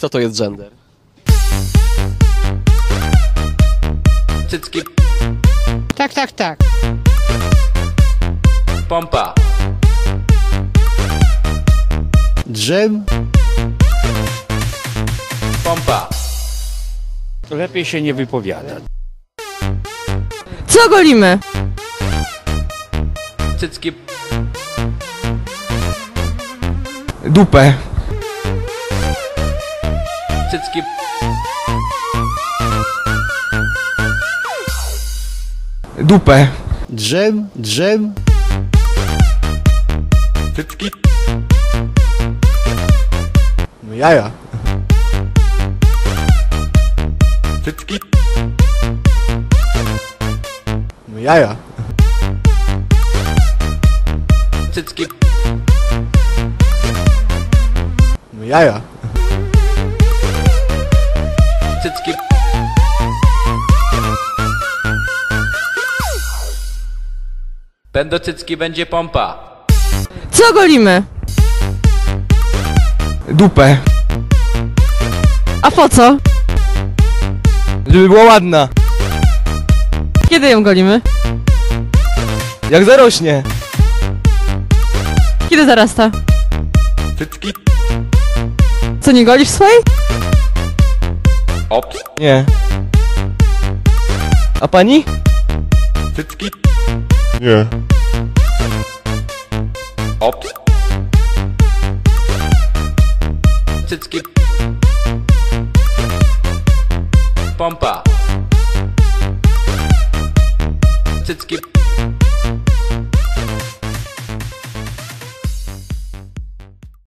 Co to jest gender? Cycki, Tak. pompa, Drzew? pompa, Lepiej się nie wypowiada. Co golimy? cycki, Dupę. cycki, Dupę. Drzew? cycki, No jaja. cycki, No jaja. cycki, No jaja. cycki, będą cycki, będzie pompa, Co golimy? Dupę. A po co? Żeby była ładna. Kiedy ją golimy? Jak zarośnie. Kiedy zarasta? cycki, Co, nie golisz swojej? ops, Nie. A pani? cycki, Nie. ops, cycki, pompa, cycki,